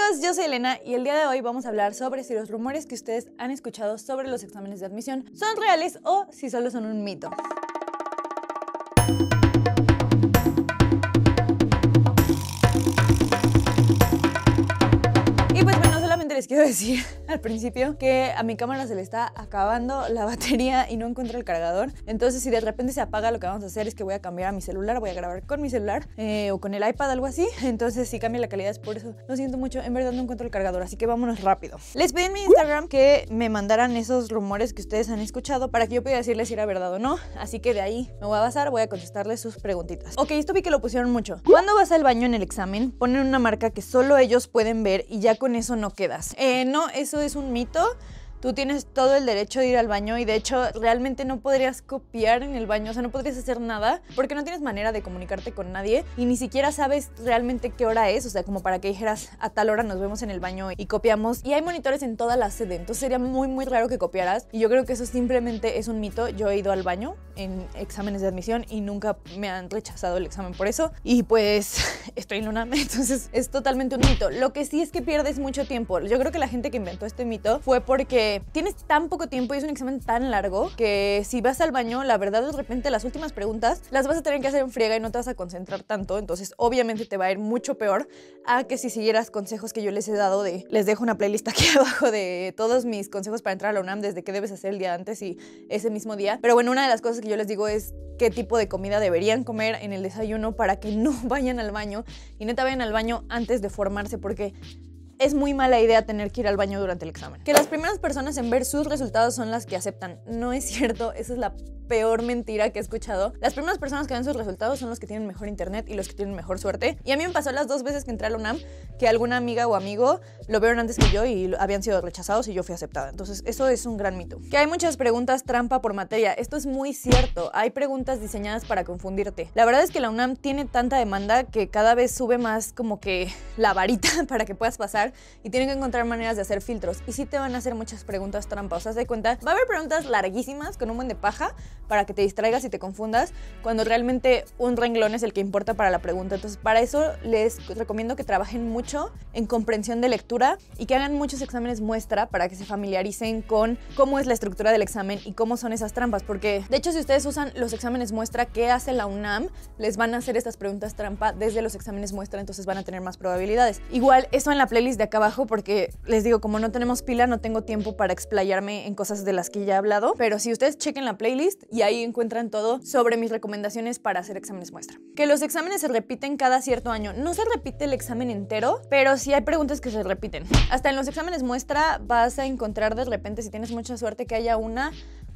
amigos, yo soy Elena y el día de hoy vamos a hablar sobre si los rumores que ustedes han escuchado sobre los exámenes de admisión son reales o si solo son un mito. Les quiero decir al principio que a mi cámara se le está acabando la batería y no encuentro el cargador. Entonces si de repente se apaga, lo que vamos a hacer es que voy a cambiar a mi celular, voy a grabar con mi celular o con el iPad, algo así. Entonces si cambia la calidad es por eso. Lo siento mucho, en verdad no encuentro el cargador, así que vámonos rápido. Les pedí en mi Instagram que me mandaran esos rumores que ustedes han escuchado para que yo pudiera decirles si era verdad o no. Así que de ahí me voy a basar, voy a contestarles sus preguntitas. Ok, esto vi que lo pusieron mucho. Cuando vas al baño en el examen, ponen una marca que solo ellos pueden ver y ya con eso no quedas. No, eso es un mito. Tú tienes todo el derecho de ir al baño y de hecho realmente no podrías copiar en el baño, o sea, no podrías hacer nada porque no tienes manera de comunicarte con nadie y ni siquiera sabes realmente qué hora es, o sea, como para que dijeras a tal hora nos vemos en el baño y copiamos. Y hay monitores en toda la sede, entonces sería muy raro que copiaras y yo creo que eso simplemente es un mito. Yo he ido al baño en exámenes de admisión y nunca me han rechazado el examen por eso y pues estoy en la UNAM, entonces es totalmente un mito. Lo que sí es que pierdes mucho tiempo. Yo creo que la gente que inventó este mito fue porque tienes tan poco tiempo y es un examen tan largo que si vas al baño, la verdad de repente las últimas preguntas las vas a tener que hacer en friega y no te vas a concentrar tanto, entonces obviamente te va a ir mucho peor a que si siguieras consejos que yo les he dado les dejo una playlist aquí abajo de todos mis consejos para entrar a la UNAM, desde qué debes hacer el día antes y ese mismo día. Pero bueno, una de las cosas que yo les digo es qué tipo de comida deberían comer en el desayuno para que no vayan al baño y neta vayan al baño antes de formarse, porque es muy mala idea tener que ir al baño durante el examen. Que las primeras personas en ver sus resultados son las que aceptan. No es cierto, esa es la peor mentira que he escuchado. Las primeras personas que ven sus resultados son los que tienen mejor internet y los que tienen mejor suerte. Y a mí me pasó las 2 veces que entré a la UNAM que alguna amiga o amigo lo vieron antes que yo y habían sido rechazados y yo fui aceptada. Entonces eso es un gran mito. Que hay muchas preguntas trampa por materia. Esto es muy cierto. Hay preguntas diseñadas para confundirte. La verdad es que la UNAM tiene tanta demanda que cada vez sube más como que la varita para que puedas pasar y tienen que encontrar maneras de hacer filtros. Y sí te van a hacer muchas preguntas trampa. O sea, haz de cuenta, va a haber preguntas larguísimas con un buen de paja para que te distraigas y te confundas, cuando realmente un renglón es el que importa para la pregunta. Entonces, para eso les recomiendo que trabajen mucho en comprensión de lectura y que hagan muchos exámenes muestra para que se familiaricen con cómo es la estructura del examen y cómo son esas trampas. Porque, de hecho, si ustedes usan los exámenes muestra que hace la UNAM, les van a hacer estas preguntas trampa desde los exámenes muestra, entonces van a tener más probabilidades. Igual, eso en la playlist de acá abajo, porque les digo, como no tenemos pila, no tengo tiempo para explayarme en cosas de las que ya he hablado, pero si ustedes chequen la playlist y ahí encuentran todo sobre mis recomendaciones para hacer exámenes muestra. Que los exámenes se repiten cada cierto año. No se repite el examen entero, pero sí hay preguntas que se repiten. Hasta en los exámenes muestra vas a encontrar de repente, si tienes mucha suerte, que haya una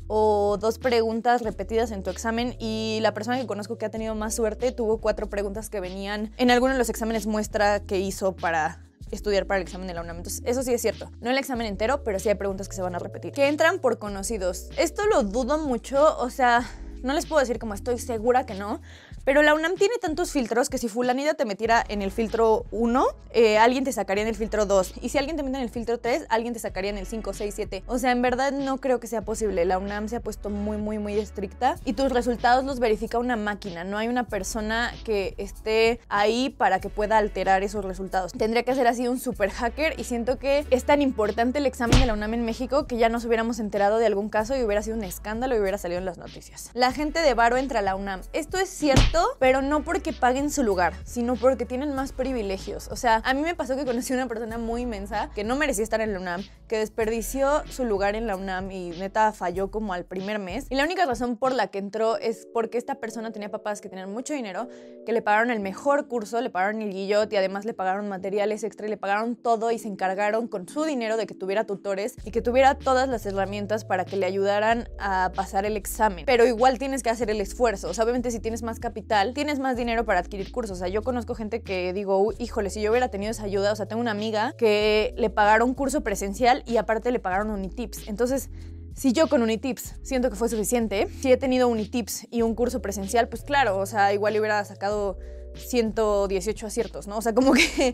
o 2 preguntas repetidas en tu examen, y la persona que conozco que ha tenido más suerte tuvo 4 preguntas que venían en alguno de los exámenes muestra que hizo para estudiar para el examen de la UNAM. Entonces eso sí es cierto, no el examen entero, pero sí hay preguntas que se van a repetir. Que entran por conocidos. Esto lo dudo mucho, o sea, no les puedo decir como estoy segura que no, pero la UNAM tiene tantos filtros que si fulanita te metiera en el filtro 1, alguien te sacaría en el filtro 2. Y si alguien te mete en el filtro 3, alguien te sacaría en el 5, 6, 7. O sea, en verdad no creo que sea posible. La UNAM se ha puesto muy estricta y tus resultados los verifica una máquina. No hay una persona que esté ahí para que pueda alterar esos resultados. Tendría que ser así un super hacker, y siento que es tan importante el examen de la UNAM en México que ya nos hubiéramos enterado de algún caso y hubiera sido un escándalo y hubiera salido en las noticias. La gente de varo entra a la UNAM. Esto es cierto, pero no porque paguen su lugar, sino porque tienen más privilegios. O sea, a mí me pasó que conocí a una persona muy inmensa que no merecía estar en la UNAM, que desperdició su lugar en la UNAM y neta falló como al primer mes. Y la única razón por la que entró es porque esta persona tenía papás que tenían mucho dinero, que le pagaron el mejor curso, le pagaron el guillot y además le pagaron materiales extra y le pagaron todo, y se encargaron con su dinero de que tuviera tutores y que tuviera todas las herramientas para que le ayudaran a pasar el examen. Pero igual tienes que hacer el esfuerzo. O sea, obviamente si tienes más capital, tienes más dinero para adquirir cursos. O sea, yo conozco gente que digo, híjole, si yo hubiera tenido esa ayuda. O sea, tengo una amiga que le pagaron curso presencial y aparte le pagaron Unitips. Entonces, si yo con Unitips siento que fue suficiente, si he tenido Unitips y un curso presencial, pues claro, o sea, igual hubiera sacado 118 aciertos, ¿no? O sea, como que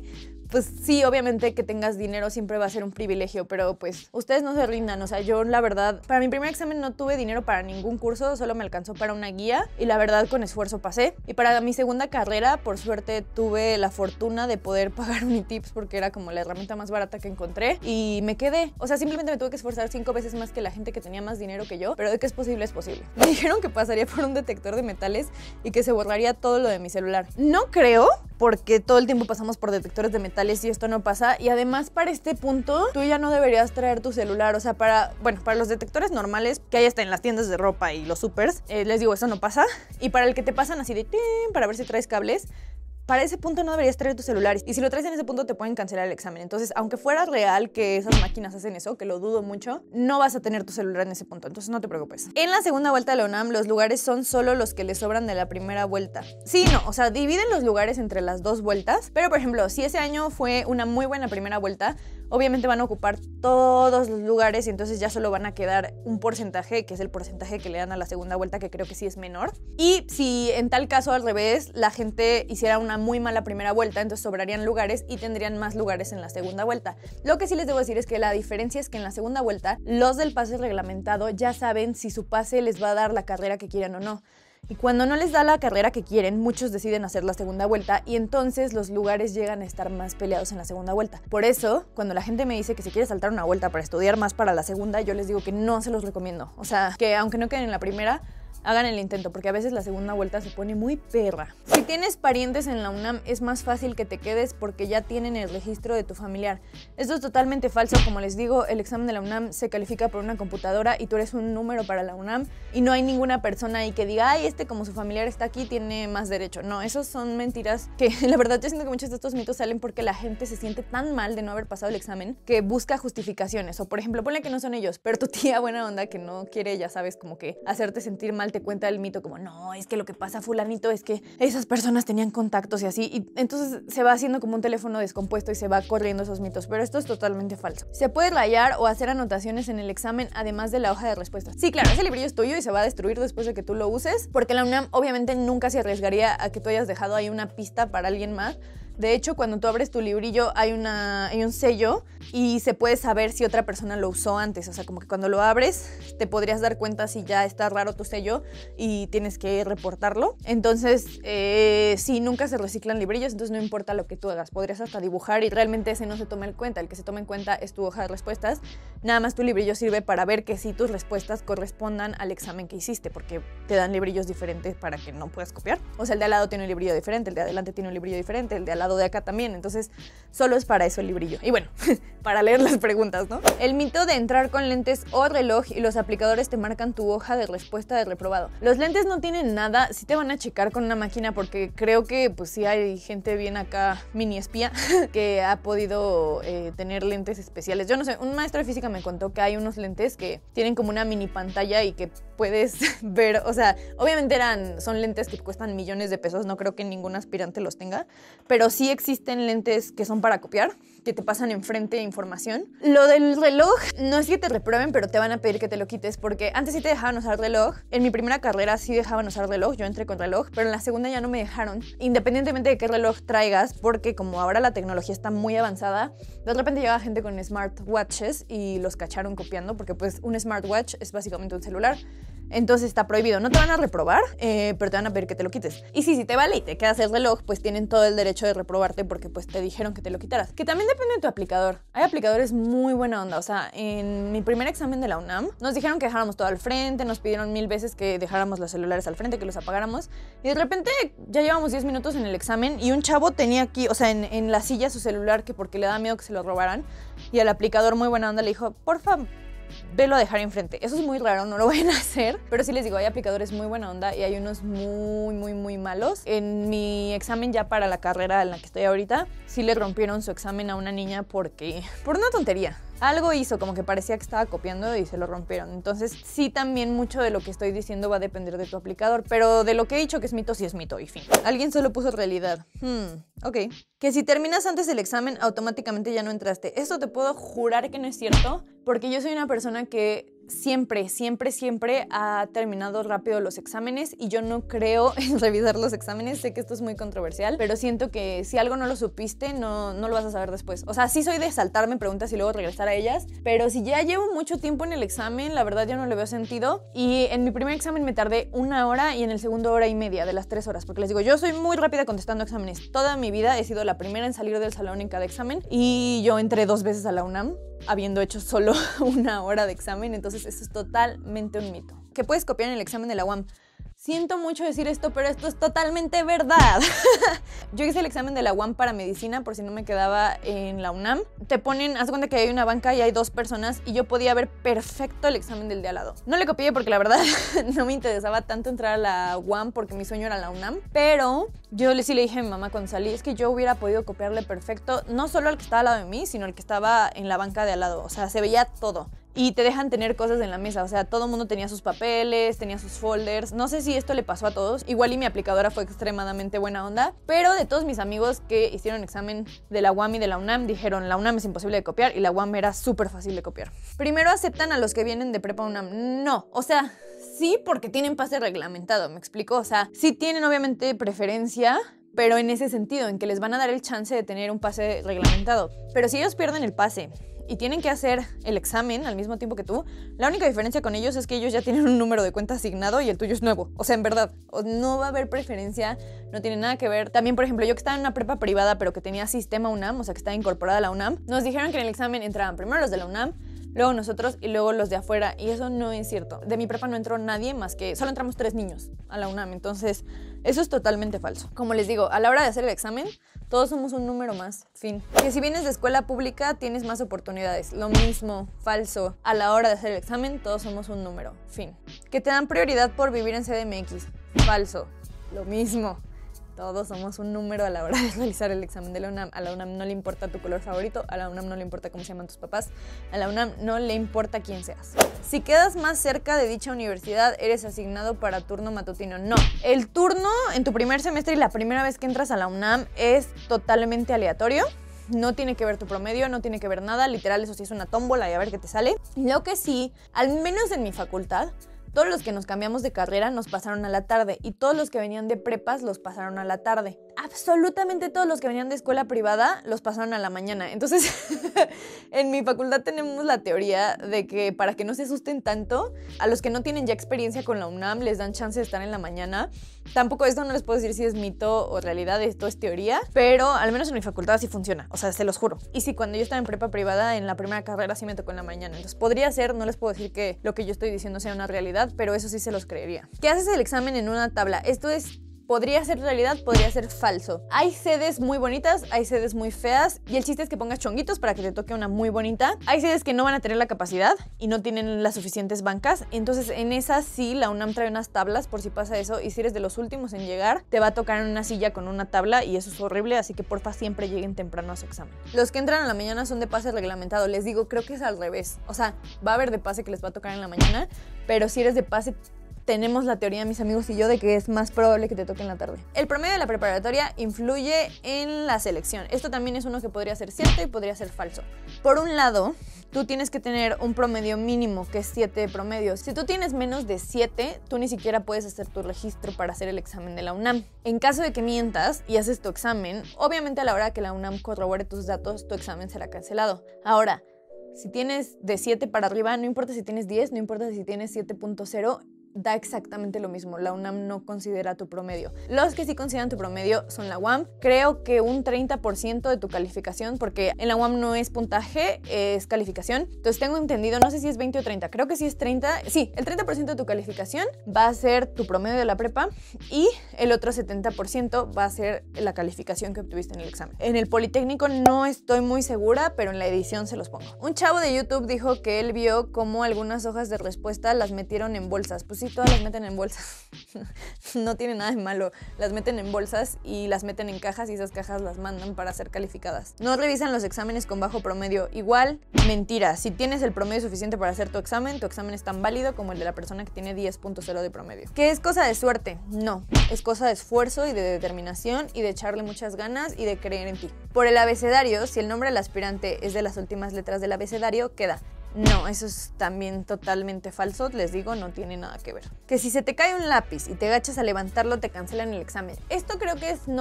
pues sí, obviamente que tengas dinero siempre va a ser un privilegio, pero pues ustedes no se rindan. O sea, yo la verdad, para mi primer examen no tuve dinero para ningún curso, solo me alcanzó para una guía y la verdad con esfuerzo pasé. Y para mi segunda carrera, por suerte, tuve la fortuna de poder pagar Unitips porque era como la herramienta más barata que encontré y me quedé. O sea, simplemente me tuve que esforzar 5 veces más que la gente que tenía más dinero que yo, pero de que es posible, es posible. Me dijeron que pasaría por un detector de metales y que se borraría todo lo de mi celular. No creo, porque todo el tiempo pasamos por detectores de metales y esto no pasa. Y además, para este punto, tú ya no deberías traer tu celular. O sea, para los detectores normales que hay hasta en las tiendas de ropa y los supers, les digo, eso no pasa. Y para el que te pasan así de para ver si traes cables, para ese punto no deberías traer tu celular. Y si lo traes en ese punto te pueden cancelar el examen. Entonces, aunque fuera real que esas máquinas hacen eso, que lo dudo mucho, no vas a tener tu celular en ese punto. Entonces no te preocupes. En la segunda vuelta de la UNAM, los lugares son solo los que le sobran de la primera vuelta. Sí, no, o sea, dividen los lugares entre las dos vueltas. Pero, por ejemplo, si ese año fue una muy buena primera vuelta, obviamente van a ocupar todos los lugares y entonces ya solo van a quedar un porcentaje, que es el porcentaje que le dan a la segunda vuelta, que creo que sí es menor. Y si en tal caso al revés, la gente hiciera una muy mala primera vuelta, entonces sobrarían lugares y tendrían más lugares en la segunda vuelta. Lo que sí les debo decir es que la diferencia es que en la segunda vuelta, los del pase reglamentado ya saben si su pase les va a dar la carrera que quieran o no. Y cuando no les da la carrera que quieren, muchos deciden hacer la segunda vuelta y entonces los lugares llegan a estar más peleados en la segunda vuelta. Por eso, cuando la gente me dice que se quiere saltar una vuelta para estudiar más para la segunda, yo les digo que no se los recomiendo. O sea, que aunque no queden en la primera, hagan el intento, porque a veces la segunda vuelta se pone muy perra. Si tienes parientes en la UNAM, es más fácil que te quedes porque ya tienen el registro de tu familiar. Esto es totalmente falso. Como les digo, el examen de la UNAM se califica por una computadora y tú eres un número para la UNAM y no hay ninguna persona ahí que diga, ay, como su familiar está aquí, tiene más derecho. No, esos son mentiras que la verdad yo siento que muchos de estos mitos salen porque la gente se siente tan mal de no haber pasado el examen que busca justificaciones. O por ejemplo, ponle que no son ellos, pero tu tía buena onda que no quiere, ya sabes, como que hacerte sentir mal, te cuenta el mito como, no, es que lo que pasa fulanito es que esas personas tenían contactos y así, y entonces se va haciendo como un teléfono descompuesto y se va corriendo esos mitos, pero esto es totalmente falso. Se puede rayar o hacer anotaciones en el examen además de la hoja de respuestas. Sí, claro, ese librillo es tuyo y se va a destruir después de que tú lo uses, porque la UNAM obviamente nunca se arriesgaría a que tú hayas dejado ahí una pista para alguien más. De hecho, cuando tú abres tu librillo hay un sello y se puede saber si otra persona lo usó antes. O sea, como que cuando lo abres te podrías dar cuenta si ya está raro tu sello y tienes que reportarlo. Entonces, sí, nunca se reciclan librillos, entonces no importa lo que tú hagas. Podrías hasta dibujar y realmente ese no se toma en cuenta. El que se toma en cuenta es tu hoja de respuestas. Nada más tu librillo sirve para ver que sí tus respuestas correspondan al examen que hiciste, porque te dan librillos diferentes para que no puedas copiar. O sea, el de al lado tiene un librillo diferente, el de adelante tiene un librillo diferente, el de al lado de acá también, entonces solo es para eso el librillo. Y bueno, para leer las preguntas, ¿no? El mito de entrar con lentes o reloj y los aplicadores te marcan tu hoja de respuesta de reprobado. Los lentes no tienen nada, sí te van a checar con una máquina porque creo que pues sí hay gente bien acá, mini espía, que ha podido tener lentes especiales. Yo no sé, un maestro de física me contó que hay unos lentes que tienen como una mini pantalla y que puedes ver, o sea, obviamente son lentes que cuestan millones de pesos, no creo que ningún aspirante los tenga, pero sí existen lentes que son para copiar, que te pasan enfrente información. Lo del reloj, no es que te reprueben, pero te van a pedir que te lo quites, porque antes sí te dejaban usar reloj. En mi primera carrera sí dejaban usar reloj, yo entré con reloj, pero en la segunda ya no me dejaron, independientemente de qué reloj traigas, porque como ahora la tecnología está muy avanzada, de repente llegaba gente con smartwatches y los cacharon copiando, porque pues un smartwatch es básicamente un celular. Entonces está prohibido. No te van a reprobar, pero te van a pedir que te lo quites. Y si te vale y te quedas el reloj, pues tienen todo el derecho de reprobarte porque pues te dijeron que te lo quitaras. Que también depende de tu aplicador. Hay aplicadores muy buena onda. O sea, en mi primer examen de la UNAM nos dijeron que dejáramos todo al frente, nos pidieron 1000 veces que dejáramos los celulares al frente, que los apagáramos. Y de repente ya llevamos 10 minutos en el examen y un chavo tenía aquí, o sea, en la silla su celular, que porque le da miedo que se lo robaran. Y al aplicador muy buena onda le dijo, porfa, velo a dejar enfrente. Eso es muy raro, no lo vayan a hacer, pero sí les digo, hay aplicadores muy buena onda y hay unos muy malos. En mi examen ya para la carrera en la que estoy ahorita, sí le rompieron su examen a una niña por una tontería. Algo hizo, como que parecía que estaba copiando y se lo rompieron. Entonces sí, también mucho de lo que estoy diciendo va a depender de tu aplicador, pero de lo que he dicho que es mito, sí es mito y fin. Alguien solo puso realidad. Ok. Que si terminas antes del examen, automáticamente ya no entraste. Esto te puedo jurar que no es cierto, porque yo soy una persona que siempre ha terminado rápido los exámenes y yo no creo en revisar los exámenes. Sé que esto es muy controversial, pero siento que si algo no lo supiste, no lo vas a saber después. O sea, sí soy de saltarme preguntas y luego regresar a ellas, pero si ya llevo mucho tiempo en el examen, la verdad ya no le veo sentido. Y en mi primer examen me tardé 1 hora y en el segundo 1:30 de las 3 horas, porque les digo, yo soy muy rápida contestando exámenes. Toda mi vida he sido la primera en salir del salón en cada examen y yo entré 2 veces a la UNAM habiendo hecho solo 1 hora de examen, entonces eso es totalmente un mito. ¿Que puedes copiar en el examen de la UAM? Siento mucho decir esto, pero esto es totalmente verdad. Yo hice el examen de la UAM para medicina por si no me quedaba en la UNAM. Te ponen, haz de cuenta que hay una banca y hay 2 personas y yo podía ver perfecto el examen del de al lado. No le copié porque la verdad no me interesaba tanto entrar a la UAM porque mi sueño era la UNAM, pero yo sí le dije a mi mamá cuando salí, es que yo hubiera podido copiarle perfecto, no solo al que estaba al lado de mí, sino al que estaba en la banca de al lado. O sea, se veía todo. Y te dejan tener cosas en la mesa, o sea, todo el mundo tenía sus papeles, tenía sus folders. No sé si esto le pasó a todos, igual y mi aplicadora fue extremadamente buena onda, pero de todos mis amigos que hicieron examen de la UAM y de la UNAM, dijeron la UNAM es imposible de copiar y la UAM era súper fácil de copiar. Primero aceptan a los que vienen de prepa UNAM. No, o sea, sí porque tienen pase reglamentado, ¿me explico? O sea, sí tienen obviamente preferencia, pero en ese sentido, en que les van a dar el chance de tener un pase reglamentado. Pero si ellos pierden el pase y tienen que hacer el examen al mismo tiempo que tú, la única diferencia con ellos es que ellos ya tienen un número de cuenta asignado y el tuyo es nuevo. O sea, en verdad, no va a haber preferencia, no tiene nada que ver. También, por ejemplo, yo que estaba en una prepa privada pero que tenía sistema UNAM, o sea, que estaba incorporada a la UNAM, nos dijeron que en el examen entraban primero los de la UNAM, luego nosotros y luego los de afuera, y eso no es cierto. De mi prepa no entró nadie más que, solo entramos 3 niños a la UNAM, entonces eso es totalmente falso. Como les digo, a la hora de hacer el examen, todos somos un número más, fin. Que si vienes de escuela pública, tienes más oportunidades, lo mismo, falso. A la hora de hacer el examen, todos somos un número, fin. Que te dan prioridad por vivir en CDMX, falso, lo mismo. Todos somos un número a la hora de realizar el examen de la UNAM. A la UNAM no le importa tu color favorito, a la UNAM no le importa cómo se llaman tus papás, a la UNAM no le importa quién seas. Si quedas más cerca de dicha universidad, eres asignado para turno matutino. No, el turno en tu primer semestre y la primera vez que entras a la UNAM es totalmente aleatorio. No tiene que ver tu promedio, no tiene que ver nada, literal eso sí es una tómbola y a ver qué te sale. Lo que sí, al menos en mi facultad, todos los que nos cambiamos de carrera nos pasaron a la tarde y todos los que venían de prepas los pasaron a la tarde. Absolutamente todos los que venían de escuela privada los pasaron a la mañana. Entonces, en mi facultad tenemos la teoría de que para que no se asusten tanto, a los que no tienen ya experiencia con la UNAM les dan chance de estar en la mañana. Tampoco esto no les puedo decir si es mito o realidad, esto es teoría, pero al menos en mi facultad así funciona, o sea, se los juro. Y sí, cuando yo estaba en prepa privada, en la primera carrera sí me tocó en la mañana. Entonces podría ser, no les puedo decir que lo que yo estoy diciendo sea una realidad, pero eso sí se los creería. ¿Qué haces el examen en una tabla? Esto es... podría ser realidad, podría ser falso. Hay sedes muy bonitas, hay sedes muy feas y el chiste es que pongas chonguitos para que te toque una muy bonita. Hay sedes que no van a tener la capacidad y no tienen las suficientes bancas, entonces en esas sí la UNAM trae unas tablas por si pasa eso y si eres de los últimos en llegar te va a tocar en una silla con una tabla y eso es horrible, así que porfa siempre lleguen temprano a su examen. Los que entran a la mañana son de pase reglamentado, les digo, creo que es al revés, o sea, va a haber de pase que les va a tocar en la mañana, pero si eres de pase tenemos la teoría, mis amigos y yo, de que es más probable que te toque en la tarde. El promedio de la preparatoria influye en la selección. Esto también es uno que podría ser cierto y podría ser falso. Por un lado, tú tienes que tener un promedio mínimo, que es 7 de promedio. Si tú tienes menos de 7, tú ni siquiera puedes hacer tu registro para hacer el examen de la UNAM. En caso de que mientas y haces tu examen, obviamente a la hora que la UNAM corrobore tus datos, tu examen será cancelado. Ahora, si tienes de 7 para arriba, no importa si tienes 10, no importa si tienes 7.0, da exactamente lo mismo. La UNAM no considera tu promedio. Los que sí consideran tu promedio son la UAM. Creo que un 30% de tu calificación, porque en la UAM no es puntaje, es calificación. Entonces tengo entendido, no sé si es 20 o 30, creo que sí es 30. Sí, el 30% de tu calificación va a ser tu promedio de la prepa y el otro 70% va a ser la calificación que obtuviste en el examen. En el Politécnico no estoy muy segura, pero en la edición se los pongo. Un chavo de YouTube dijo que él vio cómo algunas hojas de respuesta las metieron en bolsas. Pues sí, todas las meten en bolsas. No tiene nada de malo. Las meten en bolsas y las meten en cajas y esas cajas las mandan para ser calificadas. No revisan los exámenes con bajo promedio. Igual, mentira. Si tienes el promedio suficiente para hacer tu examen es tan válido como el de la persona que tiene 10.0 de promedio. ¿Qué es cosa de suerte? No. Es cosa de esfuerzo y de determinación y de echarle muchas ganas y de creer en ti. Por el abecedario, si el nombre del aspirante es de las últimas letras del abecedario, queda No, eso es también totalmente falso, les digo, no tiene nada que ver. Que si se te cae un lápiz y te agachas a levantarlo, te cancelan el examen. Esto creo que es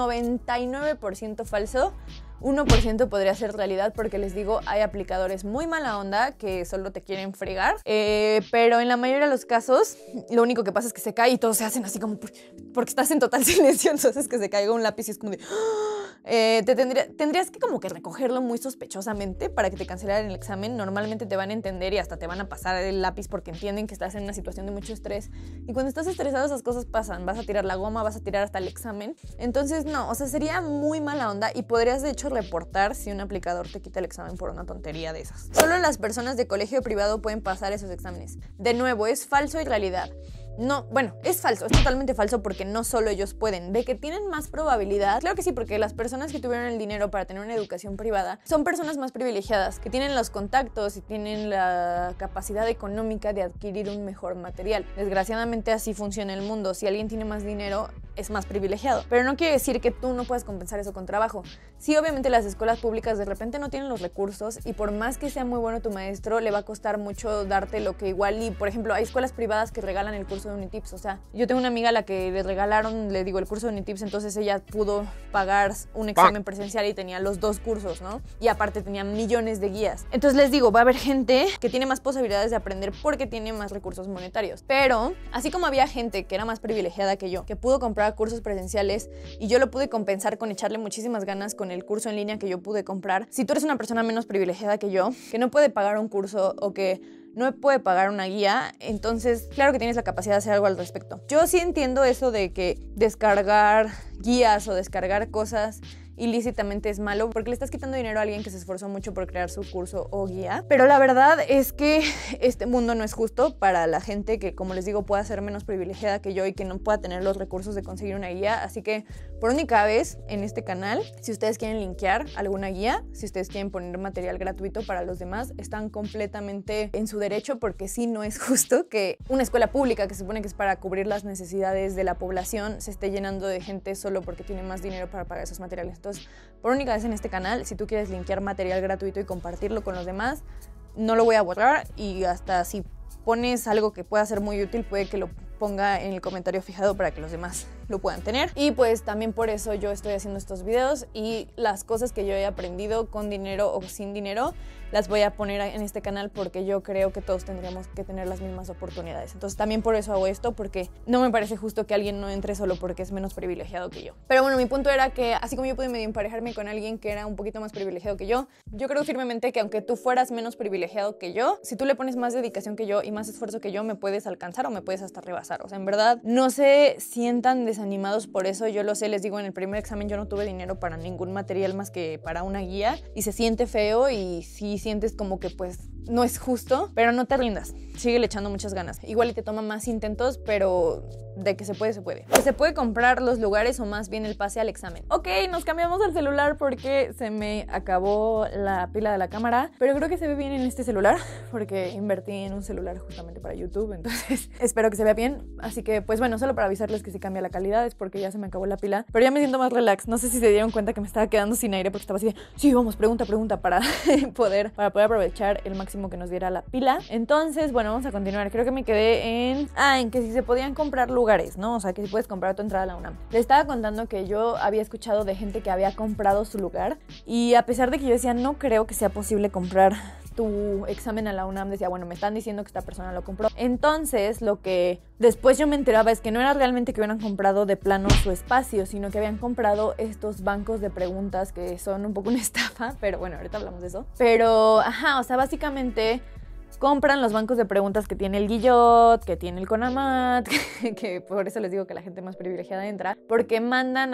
99% falso. 1% podría ser realidad porque les digo, hay aplicadores muy mala onda que solo te quieren fregar, pero en la mayoría de los casos lo único que pasa es que se cae y todos se hacen así como porque estás en total silencio, entonces que se caiga un lápiz y es como de tendrías que como que recogerlo muy sospechosamente para que te cancelaran el examen. Normalmente te van a entender y hasta te van a pasar el lápiz porque entienden que estás en una situación de mucho estrés, y cuando estás estresado esas cosas pasan, vas a tirar la goma, vas a tirar hasta el examen. Entonces no, o sea, sería muy mala onda y podrías de hecho reportar si un aplicador te quita el examen por una tontería de esas. Solo las personas de colegio privado pueden pasar esos exámenes. De nuevo, es falso y realidad. No, bueno, es falso, es totalmente falso porque no solo ellos pueden. De que tienen más probabilidad, claro que sí, porque las personas que tuvieron el dinero para tener una educación privada son personas más privilegiadas, que tienen los contactos y tienen la capacidad económica de adquirir un mejor material. Desgraciadamente así funciona el mundo. Si alguien tiene más dinero, es más privilegiado. Pero no quiere decir que tú no puedas compensar eso con trabajo. Sí, obviamente las escuelas públicas de repente no tienen los recursos y por más que sea muy bueno tu maestro, le va a costar mucho darte lo que igual. Y por ejemplo, hay escuelas privadas que regalan el curso de Unitips. O sea, yo tengo una amiga a la que le regalaron, le digo, el curso de Unitips, entonces ella pudo pagar un examen presencial y tenía los 2 cursos, ¿no? Y aparte tenía millones de guías. Entonces les digo, va a haber gente que tiene más posibilidades de aprender porque tiene más recursos monetarios. Pero así como había gente que era más privilegiada que yo, que pudo comprar cursos presenciales y yo lo pude compensar con echarle muchísimas ganas con el curso en línea que yo pude comprar, si tú eres una persona menos privilegiada que yo, que no puede pagar un curso o que no puede pagar una guía, entonces claro que tienes la capacidad de hacer algo al respecto. Yo sí entiendo eso de que descargar guías o descargar cosas ilícitamente es malo porque le estás quitando dinero a alguien que se esforzó mucho por crear su curso o guía, pero la verdad es que este mundo no es justo para la gente que, como les digo, pueda ser menos privilegiada que yo y que no pueda tener los recursos de conseguir una guía. Así que por única vez en este canal, si ustedes quieren linkear alguna guía, si ustedes quieren poner material gratuito para los demás, están completamente en su derecho, porque sí, no es justo que una escuela pública que se supone que es para cubrir las necesidades de la población se esté llenando de gente solo porque tiene más dinero para pagar esos materiales. Entonces, por única vez en este canal, si tú quieres linkear material gratuito y compartirlo con los demás, no lo voy a borrar, y hasta si pones algo que pueda ser muy útil, puede que lo ponga en el comentario fijado para que los demás lo puedan tener. Y pues también por eso yo estoy haciendo estos videos, y las cosas que yo he aprendido con dinero o sin dinero las voy a poner en este canal porque yo creo que todos tendríamos que tener las mismas oportunidades. Entonces también por eso hago esto, porque no me parece justo que alguien no entre solo porque es menos privilegiado que yo. Pero bueno, mi punto era que así como yo pude medio emparejarme con alguien que era un poquito más privilegiado que yo creo firmemente que aunque tú fueras menos privilegiado que yo, si tú le pones más dedicación que yo y más esfuerzo que yo, me puedes alcanzar o me puedes hasta rebasar. O sea, en verdad, no se sientan desanimados por eso. Yo lo sé, les digo, en el primer examen yo no tuve dinero para ningún material más que para una guía, y se siente feo y sí sientes como que pues no es justo, pero no te rindas, sigue le echando muchas ganas. Igual y te toma más intentos, pero de que se puede, se puede. Que se puede comprar los lugares o más bien el pase al examen. Ok, nos cambiamos al celular porque se me acabó la pila de la cámara, pero creo que se ve bien en este celular porque invertí en un celular justamente para YouTube, entonces espero que se vea bien. Así que pues bueno, solo para avisarles que si cambia la calidad es porque ya se me acabó la pila, pero ya me siento más relax. No sé si se dieron cuenta que me estaba quedando sin aire porque estaba así de, sí, vamos, pregunta para poder aprovechar el máximo que nos diera la pila. Entonces, bueno, vamos a continuar. Creo que me quedé en que si se podían comprar lugares, ¿no? O sea, que si puedes comprar tu entrada a la UNAM. Les estaba contando que yo había escuchado de gente que había comprado su lugar, y a pesar de que yo decía, no creo que sea posible comprar tu examen a la UNAM, decía, bueno, me están diciendo que esta persona lo compró. Entonces, lo que después yo me enteraba es que no era realmente que hubieran comprado de plano su espacio, sino que habían comprado estos bancos de preguntas que son un poco una estafa, pero bueno, ahorita hablamos de eso. Pero, ajá, o sea, básicamente compran los bancos de preguntas que tiene el Guillot, que tiene el CONAMAT, que por eso les digo que la gente más privilegiada entra, porque mandan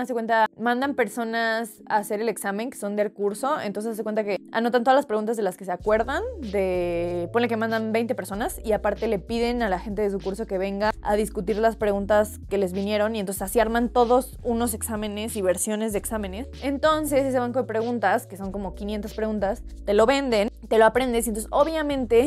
personas a hacer el examen que son del curso. Entonces se cuenta que anotan todas las preguntas de las que se acuerdan, ponle que mandan 20 personas, y aparte le piden a la gente de su curso que venga a discutir las preguntas que les vinieron, y entonces así arman todos unos exámenes y versiones de exámenes. Entonces ese banco de preguntas, que son como 500 preguntas, te lo venden, te lo aprendes, y entonces obviamente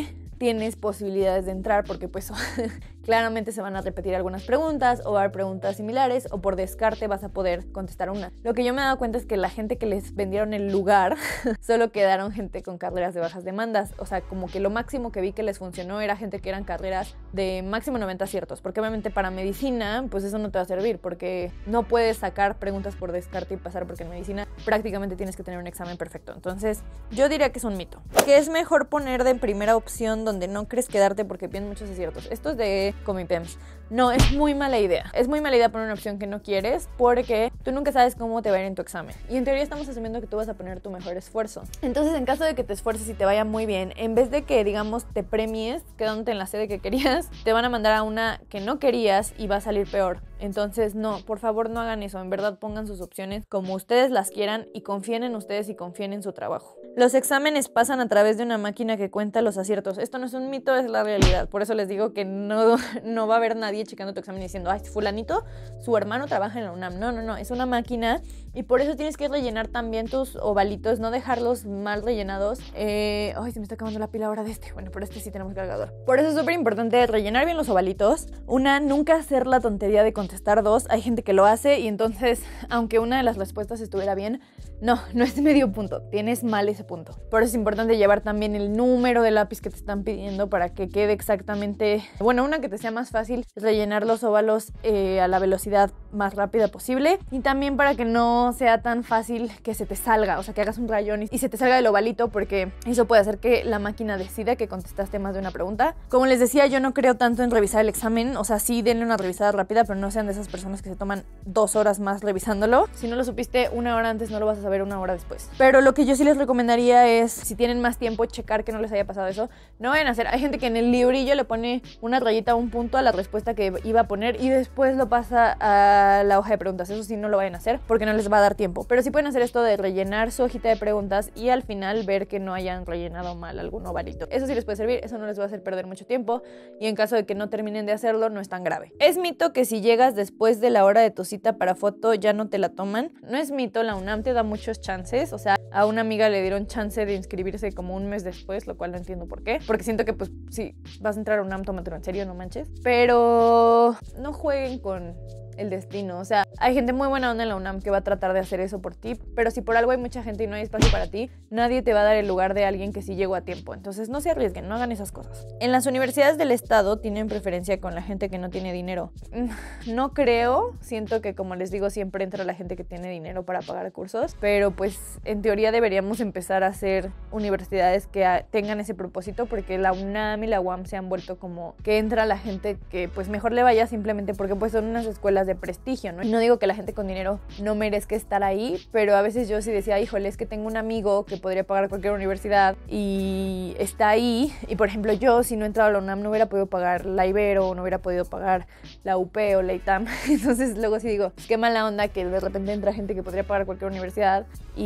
tienes posibilidades de entrar porque pues claramente se van a repetir algunas preguntas o va a haber preguntas similares o por descarte vas a poder contestar una. Lo que yo me he dado cuenta es que la gente que les vendieron el lugar solo quedaron gente con carreras de bajas demandas. O sea, como que lo máximo que vi que les funcionó era gente que eran carreras de máximo 90 aciertos. Porque obviamente para medicina, pues eso no te va a servir porque no puedes sacar preguntas por descarte y pasar porque en medicina prácticamente tienes que tener un examen perfecto. Entonces, yo diría que es un mito. Que es mejor poner de primera opción donde no crees quedarte porque piden muchos aciertos. Esto es de Comipems. No, es muy mala idea. Es muy mala idea poner una opción que no quieres porque tú nunca sabes cómo te va a ir en tu examen. Y en teoría estamos asumiendo que tú vas a poner tu mejor esfuerzo. Entonces, en caso de que te esfuerces y te vaya muy bien, en vez de que, digamos, te premies quedándote en la sede que querías, te van a mandar a una que no querías y va a salir peor. Entonces, no, por favor no hagan eso. En verdad pongan sus opciones como ustedes las quieran y confíen en ustedes y confíen en su trabajo. Los exámenes pasan a través de una máquina que cuenta los aciertos. Esto no es un mito, es la realidad. Por eso les digo que no va a haber nadie checando tu examen diciendo, ay, fulanito, su hermano trabaja en la UNAM. No, es una máquina y por eso tienes que rellenar también tus ovalitos, no dejarlos mal rellenados. Ay, se me está acabando la pila ahora de este. Bueno, pero este sí tenemos cargador. Por eso es súper importante rellenar bien los ovalitos. Una, nunca hacer la tontería de contestar dos. Hay gente que lo hace y entonces, aunque una de las respuestas estuviera bien, no es medio punto, tienes mal ese punto. Por eso es importante llevar también el número de lápiz que te están pidiendo para que quede exactamente, bueno, una que te sea más fácil rellenar los óvalos a la velocidad más rápida posible y también para que no sea tan fácil que se te salga, o sea, que hagas un rayón y se te salga el ovalito porque eso puede hacer que la máquina decida que contestaste más de una pregunta. Como les decía, yo no creo tanto en revisar el examen, o sea, sí denle una revisada rápida, pero no sean de esas personas que se toman 2 horas más revisándolo. Si no lo supiste 1 hora antes, no lo vas a saber 1 hora después. Pero lo que yo sí les recomendaría es, si tienen más tiempo, checar que no les haya pasado eso. No vayan a hacer, hay gente que en el librillo le pone una rayita o un punto a la respuesta que iba a poner y después lo pasa a la hoja de preguntas. Eso sí no lo vayan a hacer porque no les va a dar tiempo. Pero sí pueden hacer esto de rellenar su hojita de preguntas y al final ver que no hayan rellenado mal algún ovalito. Eso sí les puede servir, eso no les va a hacer perder mucho tiempo y en caso de que no terminen de hacerlo, no es tan grave. Es mito que si llegas después de la hora de tu cita para foto ya no te la toman. No es mito, la UNAM te da muchos chances. O sea, a una amiga le dieron chance de inscribirse como 1 mes después, lo cual no entiendo por qué. Porque siento que pues si vas a entrar a UNAM, tómatelo en serio, no manches. Pero no jueguen con el destino. O sea, hay gente muy buena onda en la UNAM que va a tratar de hacer eso por ti, pero si por algo hay mucha gente y no hay espacio para ti, nadie te va a dar el lugar de alguien que sí llegó a tiempo. Entonces no se arriesguen, no hagan esas cosas. En las universidades del estado tienen preferencia con la gente que no tiene dinero. No creo, siento que como les digo siempre entra la gente que tiene dinero para pagar cursos, pero pues en teoría deberíamos empezar a hacer universidades que tengan ese propósito porque la UNAM y la UAM se han vuelto como que entra la gente que pues mejor le vaya simplemente porque pues son unas escuelas de prestigio, ¿no? Y no digo que la gente con dinero no merezca estar ahí, pero a veces yo sí decía, híjole, es que tengo un amigo que podría pagar cualquier universidad y está ahí, y por ejemplo yo si no entraba a la UNAM no hubiera podido pagar la Ibero, no hubiera podido pagar la UP o la ITAM, entonces luego sí digo, qué mala onda que de repente entra gente que podría pagar cualquier universidad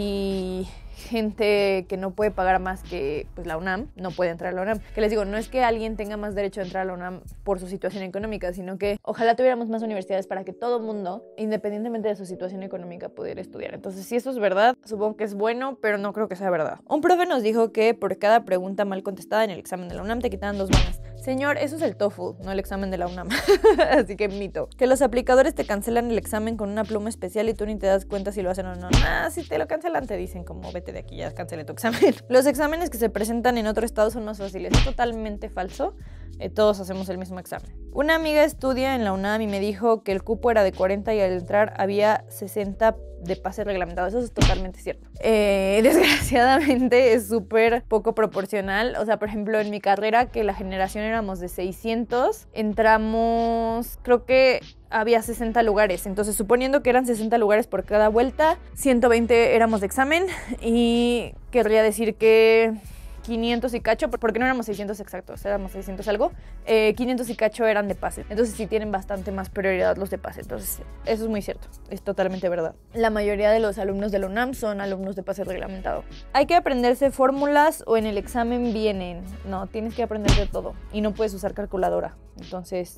y gente que no puede pagar más que pues, la UNAM, no puede entrar a la UNAM. Que les digo, no es que alguien tenga más derecho a entrar a la UNAM por su situación económica, sino que ojalá tuviéramos más universidades para que todo mundo, independientemente de su situación económica, pudiera estudiar. Entonces, si eso es verdad, supongo que es bueno, pero no creo que sea verdad. Un profe nos dijo que por cada pregunta mal contestada en el examen de la UNAM te quitaban 2 balas. Señor, eso es el TOEFL, no el examen de la UNAM. Así que mito. Que los aplicadores te cancelan el examen con una pluma especial y tú ni te das cuenta si lo hacen o no. Si te lo cancelan te dicen como vete de aquí, ya cancelé tu examen. Los exámenes que se presentan en otro estado son más fáciles. Es totalmente falso. Todos hacemos el mismo examen. Una amiga estudia en la UNAM y me dijo que el cupo era de 40 y al entrar había 60 de pase reglamentado. Eso es totalmente cierto. Desgraciadamente es súper poco proporcional. O sea, por ejemplo, en mi carrera, que la generación éramos de 600, entramos, creo que había 60 lugares. Entonces, suponiendo que eran 60 lugares por cada vuelta, 120 éramos de examen y querría decir que 500 y cacho, porque no éramos 600 exactos, éramos 600 algo, 500 y cacho eran de pase. Entonces sí tienen bastante más prioridad los de pase. Entonces eso es muy cierto, es totalmente verdad. La mayoría de los alumnos de la UNAM son alumnos de pase reglamentado. ¿Hay que aprenderse fórmulas o en el examen vienen? No, tienes que aprender de todo y no puedes usar calculadora. Entonces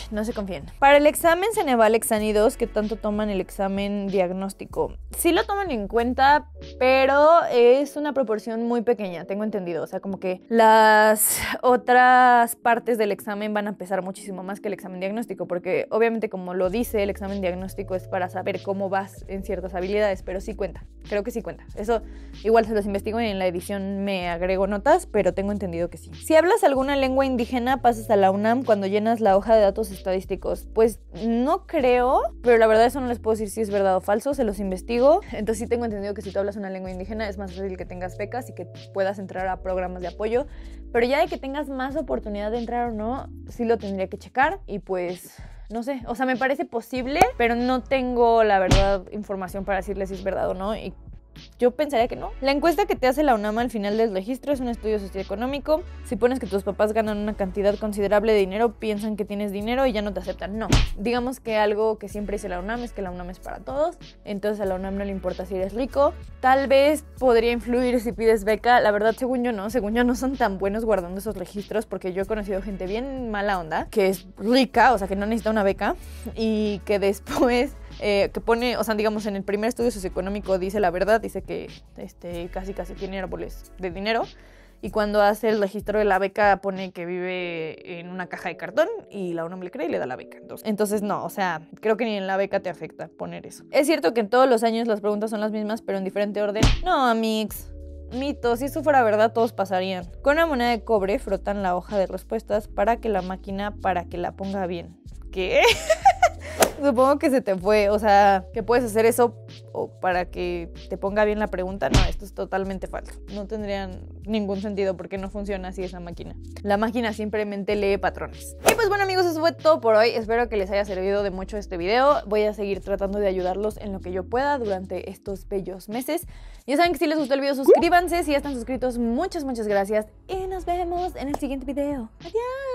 no se confíen. Para el examen Ceneval Exani 2, que tanto toman el examen diagnóstico, sí lo toman en cuenta, pero es una proporción muy pequeña, tengo entendido. O sea, como que las otras partes del examen van a pesar muchísimo más que el examen diagnóstico, porque obviamente, como lo dice, el examen diagnóstico es para saber cómo vas en ciertas habilidades, pero sí cuenta, creo que sí cuenta. Eso igual se los investigo y en la edición me agrego notas, pero tengo entendido que sí. Si hablas alguna lengua indígena, pasas a la UNAM cuando llenas la hoja de datos estadísticos. Pues no creo, pero la verdad eso no les puedo decir si es verdad o falso, se los investigo. Entonces sí tengo entendido que si tú hablas una lengua indígena es más fácil que tengas becas y que puedas entrar a programas de apoyo, pero ya de que tengas más oportunidad de entrar o no, sí lo tendría que checar y pues... no sé, o sea, me parece posible, pero no tengo, la verdad, información para decirles si es verdad o no, y yo pensaría que no. La encuesta que te hace la UNAM al final del registro es un estudio socioeconómico. Si pones que tus papás ganan una cantidad considerable de dinero, piensan que tienes dinero y ya no te aceptan. No. Digamos que algo que siempre dice la UNAM es que la UNAM es para todos, entonces a la UNAM no le importa si eres rico. Tal vez podría influir si pides beca. La verdad, según yo no son tan buenos guardando esos registros, porque yo he conocido gente bien mala onda, que es rica, o sea, que no necesita una beca, y que después... que pone, o sea, digamos, en el primer estudio socioeconómico dice la verdad, dice que casi tiene árboles de dinero, y cuando hace el registro de la beca pone que vive en una caja de cartón y la UNAM le cree y le da la beca. Entonces no, o sea, creo que ni en la beca te afecta poner eso. Es cierto que en todos los años las preguntas son las mismas, pero en diferente orden. No, amigos. Mito, si eso fuera verdad todos pasarían. Con una moneda de cobre frotan la hoja de respuestas para que la ponga bien. ¿Qué? Supongo que se te fue, o sea, que puedes hacer eso o para que te ponga bien la pregunta. No, esto es totalmente falso. No tendría ningún sentido porque no funciona así esa máquina. La máquina simplemente lee patrones. Y pues bueno, amigos, eso fue todo por hoy. Espero que les haya servido de mucho este video. Voy a seguir tratando de ayudarlos en lo que yo pueda durante estos bellos meses. Ya saben que si les gustó el video, suscríbanse. Si ya están suscritos, muchas gracias. Y nos vemos en el siguiente video. Adiós.